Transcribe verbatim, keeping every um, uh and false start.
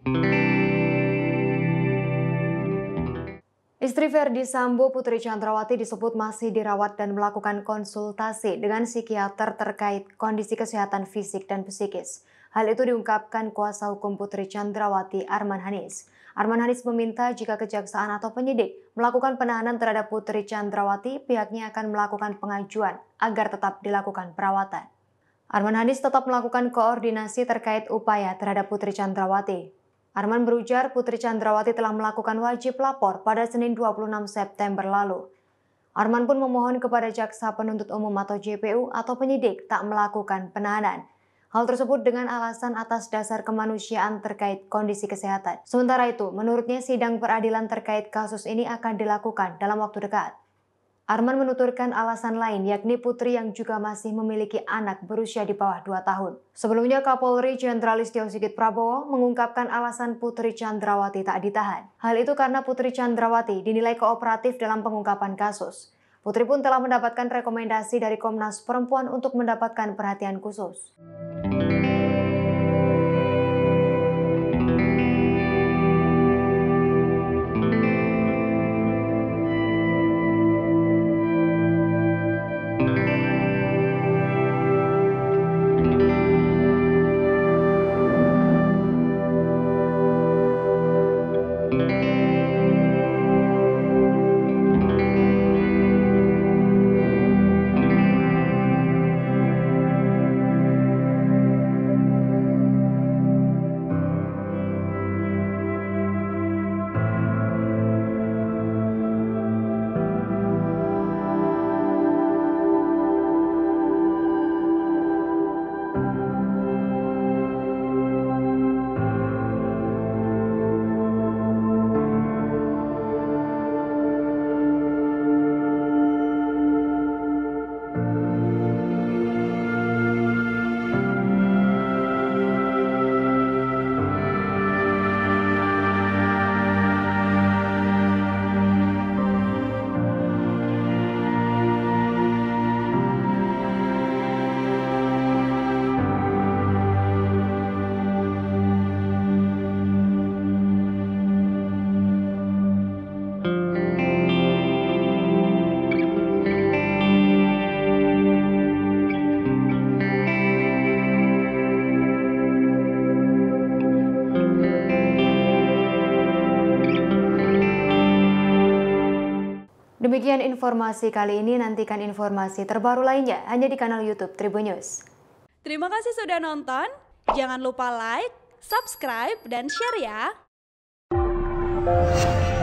Istri Verdi Sambo, Putri Chandrawati, disebut masih dirawat dan melakukan konsultasi dengan psikiater terkait kondisi kesehatan fisik dan psikis. Hal itu diungkapkan kuasa hukum Putri Chandrawati, Arman Hanis. Arman Hanis meminta jika kejaksaan atau penyidik melakukan penahanan terhadap Putri Chandrawati, pihaknya akan melakukan pengajuan agar tetap dilakukan perawatan. Arman Hanis tetap melakukan koordinasi terkait upaya terhadap Putri Chandrawati. Arman berujar Putri Chandrawati telah melakukan wajib lapor pada Senin dua puluh enam September lalu. Arman pun memohon kepada jaksa penuntut umum atau J P U atau penyidik tak melakukan penahanan. Hal tersebut dengan alasan atas dasar kemanusiaan terkait kondisi kesehatan. Sementara itu, menurutnya sidang peradilan terkait kasus ini akan dilakukan dalam waktu dekat. Arman menuturkan alasan lain, yakni Putri yang juga masih memiliki anak berusia di bawah dua tahun. Sebelumnya, Kapolri Jenderal Listio Sigit Prabowo mengungkapkan alasan Putri Chandrawati tak ditahan. Hal itu karena Putri Chandrawati dinilai kooperatif dalam pengungkapan kasus. Putri pun telah mendapatkan rekomendasi dari Komnas Perempuan untuk mendapatkan perhatian khusus. Demikian informasi kali ini, nantikan informasi terbaru lainnya hanya di kanal YouTube Tribun News. Terima kasih sudah nonton, jangan lupa like, subscribe, dan share ya!